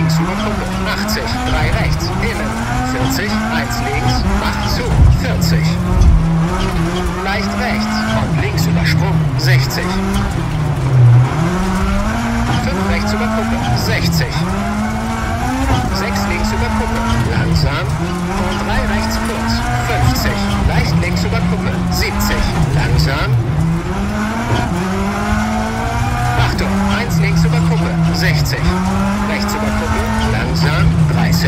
links über Kuppe, 80, 3 rechts, innen, 40, 1 links, macht zu, 40. Leicht rechts und links über Sprung, 60. 5 rechts über Kuppe, 60. 6 links über Kuppe, langsam und 3 rechts kurz, 50. Leicht links über Kuppe, 70, langsam. Achtung, 1 links über Kuppe, 60. Rechts über Kuppe, langsam, 30. 3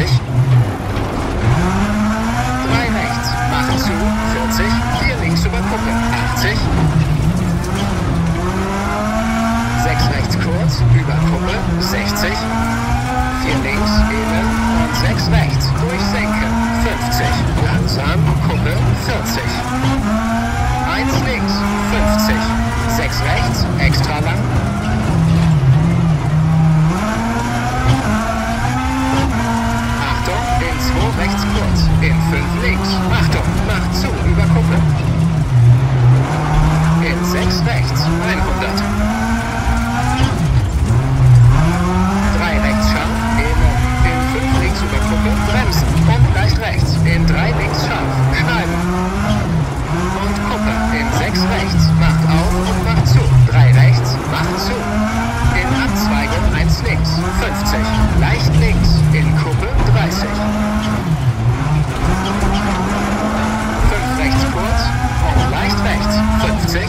rechts, macht zu, 40. 4 links über Kuppe, 80. 6 rechts kurz, über Kuppe, 60. 4 links, innen und 6 rechts, durchsenken, 50. Langsam, Kuppe, 40. 1 links, 50. 6 rechts, extra lang. Achtung, in 2 rechts kurz, in 5 links. Achtung, macht zu, über Kuppe. In 6 rechts, 100. 3 rechts scharf, innen, in 5 links über Kuppe, bremsen und leicht rechts, in 3 links scharf, schneiden. Und Kuppe, in 6 rechts, macht auf und macht zu, 3 rechts, macht zu. In Abzweigung 1 links, 50, leicht links, in Kuppe, 30. 5 rechts kurz und leicht rechts, 50.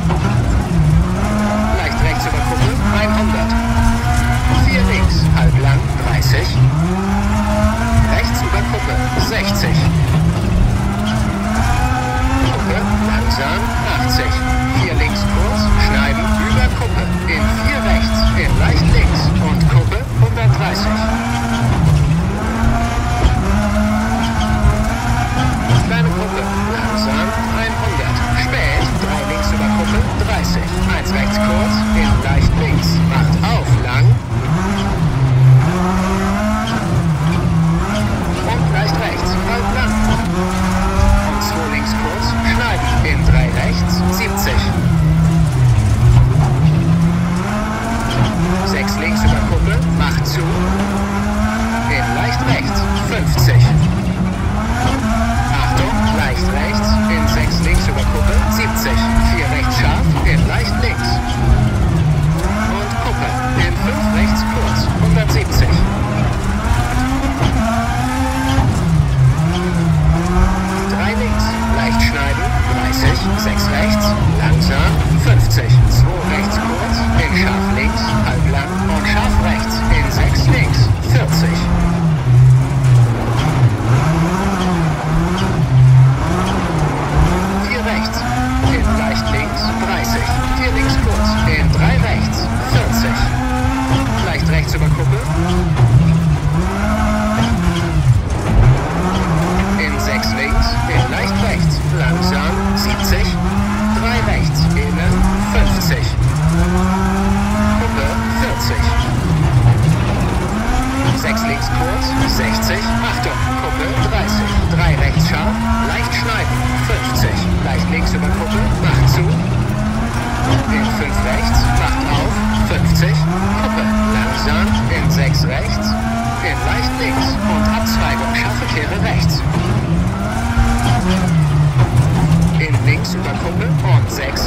Leicht rechts über Kuppe, 100. 4 links, halb lang, 30. Rechts über Kuppe, 60. Kuppe, langsam, 80. 4 links kurz, schneiden, über Kuppe. In 4 rechts, in leicht links und Kuppe, 130. Kleine Kuppe, langsam, 100. Spät, 3 links über Kuppe, 30. 1 rechts kurz, in leicht links, macht auf, lang. Und leicht rechts, halb lang. Und 2 links kurz, schneiden, in 3 rechts, 70. 6 links über Kuppe, macht zu. In leicht rechts, 50. Achtung, leicht rechts, in 6 links über Kuppe, 70. 4 rechts scharf, in leicht links. Und Kuppe, in 5 rechts kurz, 170. 3 links, leicht schneiden, 30. 6 rechts, langsam, 50. 2 rechts kurz, in scharf links, halb lang und scharf rechts, in 6 links, 40. 4 rechts, in leicht links, 30. 4 links kurz, in 3 rechts, 40. Leicht rechts über Kuppe. In 6 links, in leicht rechts, langsam, 70. 3 rechts, innen, 50. Kuppe, 40. 6 links kurz, 60. Achtung, Kuppe, 30. 3 rechts scharf, leicht schneiden, 50. Leicht links über Kuppe, macht zu. In 5 rechts, macht auf, 50. Kuppe, langsam, in 6 rechts, in leicht links und Abzweigung, scharfe Kehre rechts. In links über Kuppe und 6